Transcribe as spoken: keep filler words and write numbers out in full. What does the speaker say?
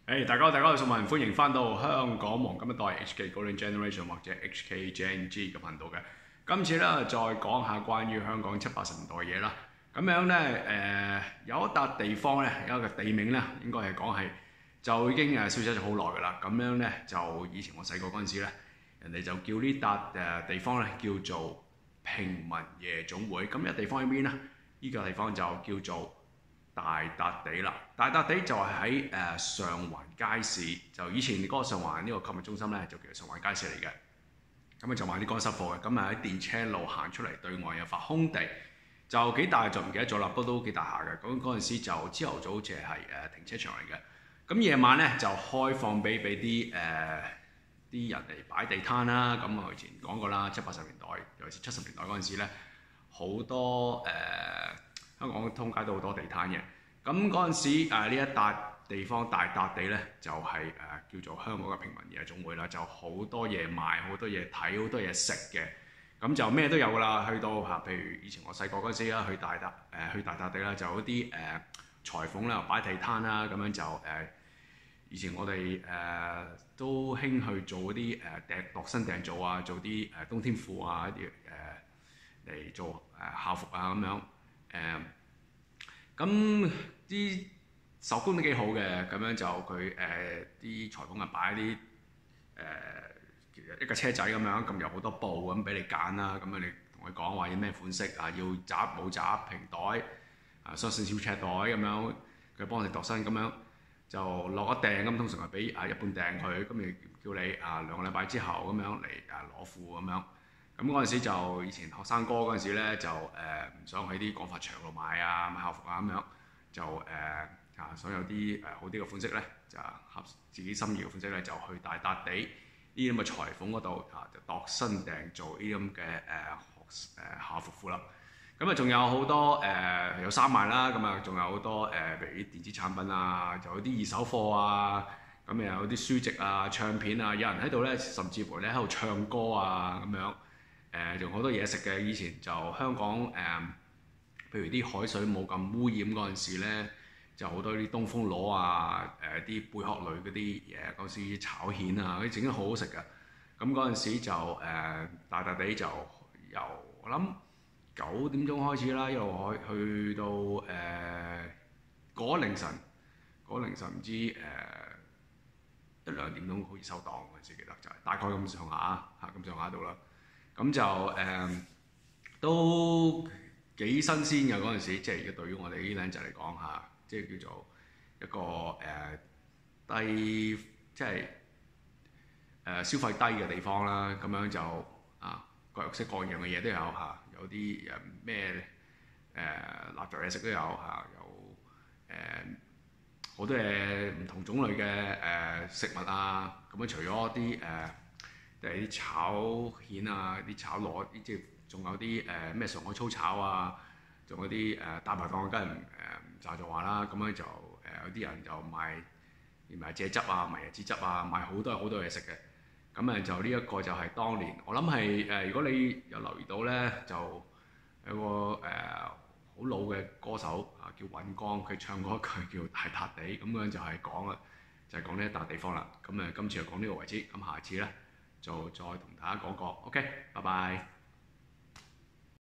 誒，hey, 大家好，大家好，我係宋文，歡迎翻到香港黃金一代 H K Golden Generation 或者 H K Gen G 嘅頻道嘅。今次咧再講下關於香港七八十年代嘅嘢啦。咁樣咧誒、呃，有一笪地方咧，有一個地名咧，應該係講係就已經誒消失咗好耐㗎啦。咁樣咧就以前我細個嗰陣時咧，人哋就叫呢笪誒地方咧叫做平民夜總會。咁呢個地方喺邊咧？呢、這個地方就叫做大笪地啦，大笪地就係喺誒上環街市，就以前嗰個上環呢個購物中心咧，就叫做上環街市嚟嘅。咁啊就賣啲乾濕貨嘅，咁啊喺電車路行出嚟對外有塊空地，就幾大就唔記得咗啦，不過都幾大下嘅。咁嗰陣時就朝頭早好似係誒停車場嚟嘅，咁夜晚咧就開放俾俾啲誒啲人嚟擺地攤啦。咁我以前講過啦，七八十年代尤其是七十年代嗰陣時咧，好多誒。呃香港通街都好多地攤嘅，咁嗰陣時誒呢、呃、一笪地方大笪地咧，就係、是、誒、呃、叫做香港嘅平民夜總會啦，就好多嘢賣，好多嘢睇，好多嘢食嘅，咁就咩都有噶啦。去到嚇，譬如以前我細個嗰陣時啦，去大笪誒、呃、去大笪地啦，就有啲誒裁縫啦，擺地攤啦，咁樣就誒、呃、以前我哋誒、呃、都興去做嗰啲誒訂度身訂造啊，做啲誒、呃、冬天褲啊一啲誒嚟做誒、呃、校服啊咁樣。誒咁啲手工都幾好嘅，咁樣就佢誒啲裁縫啊擺啲誒、呃、一個車仔咁樣，咁有好多布咁俾你揀啦，咁樣你同佢講話要咩款式啊，要窄冇窄平袋啊，雙線小尺袋咁樣，佢幫你度身咁樣就落個訂咁，通常係俾啊一半訂佢，咁咪叫你啊兩個禮拜之後咁樣嚟啊攞貨咁樣。咁嗰陣時就以前學生哥嗰陣時咧，就誒唔、呃、想喺啲廣發場度買啊買校服啊咁樣，就誒啊、呃、想有啲誒、呃、好啲嘅款式咧，就合自己心意嘅款式咧，就去大笪地呢啲咁嘅裁縫嗰度啊，就度身訂做呢啲咁嘅誒學誒校服褲啦。咁啊仲有好多誒、呃、有衫賣啦，咁啊仲有好多誒譬如啲電子產品啊，就有啲二手貨啊，咁又有啲書籍啊、唱片啊，有人喺度咧，甚至乎咧喺度唱歌啊咁樣。誒仲好多嘢食嘅，以前就香港誒、呃，譬如啲海水冇咁污染嗰陣時咧，就好多啲東風螺啊，誒、呃、啲貝殼類嗰啲嘢，嗰時炒蜆啊，嗰啲整得好好食嘅。咁嗰陣時就誒、呃、大笪地就由我諗九點鐘開始啦，一路可去到誒嗰、呃、凌晨，嗰、那個、凌晨唔知誒、呃、一兩點鐘好似收檔嗰陣時，記得就係、是、大概咁上下嚇，咁上下度啦。咁就誒、呃、都幾新鮮嘅嗰陣時，即係而家對於我哋呢啲僆仔嚟講嚇，即係叫做一個誒、呃、低，即係誒、呃、消費低嘅地方啦。咁樣就啊各式各樣嘅嘢都有嚇，有啲誒咩誒垃圾嘢食都有嚇，有誒好、呃、多嘢唔同種類嘅誒、呃、食物啊。咁樣除咗啲誒。呃誒啲炒蜆啊，啲炒螺，即係仲有啲誒咩上海粗炒啊，仲有啲誒、呃、大排檔，梗係誒唔炸就話啦。咁樣就誒、呃、有啲人就賣賣蔗汁啊，賣椰子汁啊，賣好多好多嘢食嘅。咁誒就呢一個就係當年，我諗係誒如果你有留意到咧，就有個誒好、呃、老嘅歌手啊，叫尹光，佢唱過一句叫大笪地，咁樣就係講啊，就係、是、講呢一笪地方啦。咁誒今次就講呢個為止，咁下次咧，就再同大家講過，OK，拜拜。